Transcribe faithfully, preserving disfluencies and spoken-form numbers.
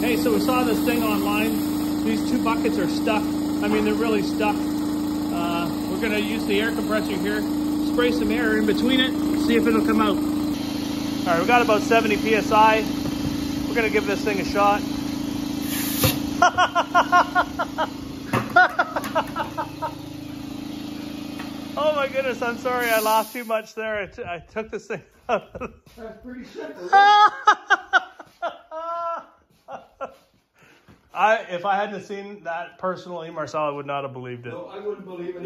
Hey, so we saw this thing online. These two buckets are stuck. I mean, they're really stuck. Uh, we're gonna use the air compressor here, spray some air in between it, see if it'll come out. All right, we got about seventy P S I. We're gonna give this thing a shot. Oh my goodness, I'm sorry I laughed too much there. I, t I took this thing out. That's pretty simple. I, if I hadn't seen that personally, Marcel, I would not have believed it. No, I wouldn't believe it.